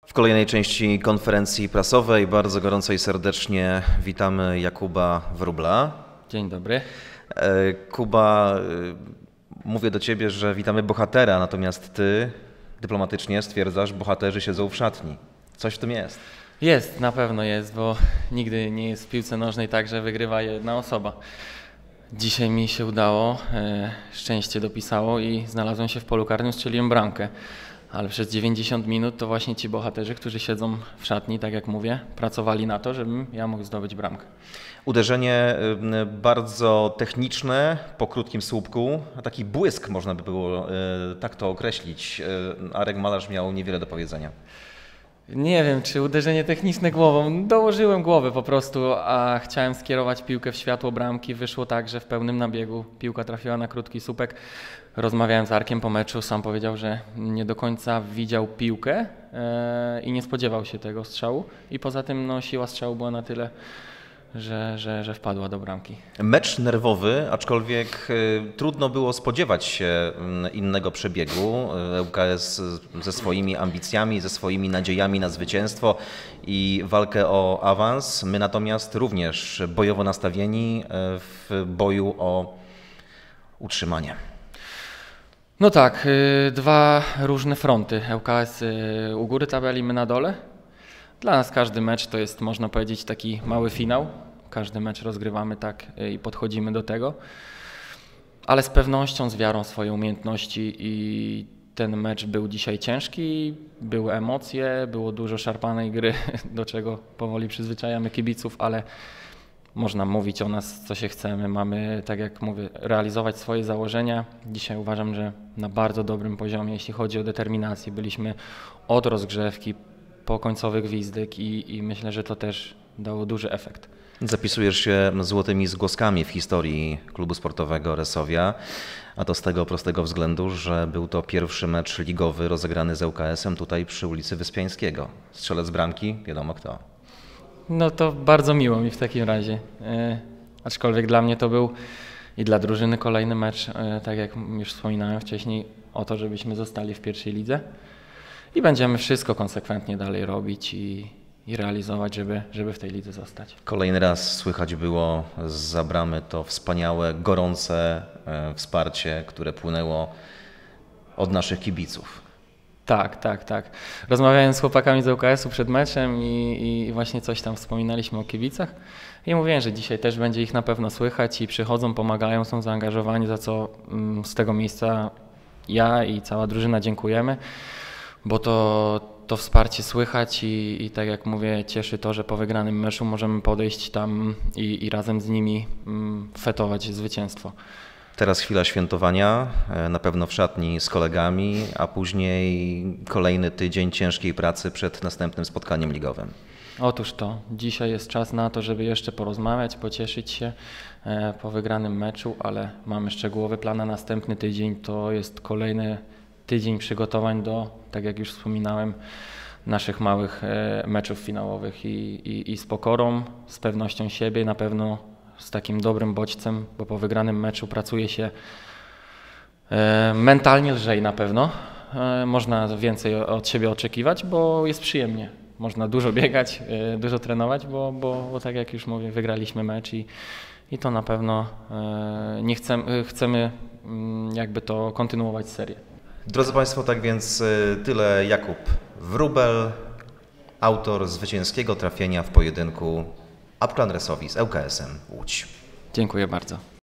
W kolejnej części konferencji prasowej bardzo gorąco i serdecznie witamy Jakuba Wróbla. Dzień dobry. Kuba, mówię do Ciebie, że witamy bohatera, natomiast Ty dyplomatycznie stwierdzasz, bohaterzy siedzą w szatni. Coś w tym jest. Jest, na pewno jest, bo nigdy nie jest w piłce nożnej tak, że wygrywa jedna osoba. Dzisiaj mi się udało, szczęście dopisało i znalazłem się w polu karnym, strzeliłem bramkę. Ale przez 90 minut to właśnie ci bohaterzy, którzy siedzą w szatni, tak jak mówię, pracowali na to, żebym ja mógł zdobyć bramkę. Uderzenie bardzo techniczne, po krótkim słupku, taki błysk można by było tak to określić. Arek Malarz miał niewiele do powiedzenia. Nie wiem, czy uderzenie techniczne głową. Dołożyłem głowę po prostu, a chciałem skierować piłkę w światło bramki. Wyszło tak, że w pełnym nabiegu piłka trafiła na krótki słupek. Rozmawiałem z Arkiem po meczu, sam powiedział, że nie do końca widział piłkę i nie spodziewał się tego strzału. I poza tym siła strzału była na tyle, że wpadła do bramki. Mecz nerwowy, aczkolwiek trudno było spodziewać się innego przebiegu. ŁKS ze swoimi ambicjami, ze swoimi nadziejami na zwycięstwo i walkę o awans. My natomiast również bojowo nastawieni w boju o utrzymanie. No tak, dwa różne fronty. ŁKS u góry tabeli, my na dole. Dla nas każdy mecz to jest, można powiedzieć, taki mały finał. Każdy mecz rozgrywamy tak i podchodzimy do tego. Ale z pewnością, z wiarą w swoje umiejętności i ten mecz był dzisiaj ciężki, były emocje, było dużo szarpanej gry, do czego powoli przyzwyczajamy kibiców, ale można mówić o nas, co się chcemy. Mamy, tak jak mówię, realizować swoje założenia. Dzisiaj uważam, że na bardzo dobrym poziomie, jeśli chodzi o determinację. Byliśmy od rozgrzewki po końcowy gwizdek i myślę, że to też dało duży efekt. Zapisujesz się złotymi zgłoskami w historii klubu sportowego Resovia, a to z tego prostego względu, że był to pierwszy mecz ligowy rozegrany z ŁKS-em tutaj przy ulicy Wyspiańskiego. Strzelec bramki, wiadomo kto. No to bardzo miło mi w takim razie, aczkolwiek dla mnie to był i dla drużyny kolejny mecz, tak jak już wspominałem wcześniej, o to, żebyśmy zostali w pierwszej lidze i będziemy wszystko konsekwentnie dalej robić i realizować, żeby w tej lidze zostać. Kolejny raz słychać było zza bramy to wspaniałe, gorące wsparcie, które płynęło od naszych kibiców. Tak. Rozmawiałem z chłopakami z ŁKS-u przed meczem i właśnie coś tam wspominaliśmy o kibicach i mówiłem, że dzisiaj też będzie ich na pewno słychać i przychodzą, pomagają, są zaangażowani, za co z tego miejsca ja i cała drużyna dziękujemy, bo to wsparcie słychać i tak jak mówię, cieszy to, że po wygranym meczu możemy podejść tam i razem z nimi fetować zwycięstwo. Teraz chwila świętowania, na pewno w szatni z kolegami, a później kolejny tydzień ciężkiej pracy przed następnym spotkaniem ligowym. Otóż to, dzisiaj jest czas na to, żeby jeszcze porozmawiać, pocieszyć się po wygranym meczu, ale mamy szczegółowy plan na następny tydzień. To jest kolejny tydzień przygotowań do, tak jak już wspominałem, naszych małych meczów finałowych i z pokorą, z pewnością siebie, na pewno z takim dobrym bodźcem, bo po wygranym meczu pracuje się mentalnie lżej na pewno. Można więcej od siebie oczekiwać, bo jest przyjemnie. Można dużo biegać, dużo trenować, bo tak jak już mówię, wygraliśmy mecz i to na pewno chcemy jakby to kontynuować serię. Drodzy Państwo, tak więc tyle Jakub Wróbel, autor zwycięskiego trafienia w pojedynku Upland Resowi z ŁKS-em Łódź. Dziękuję bardzo.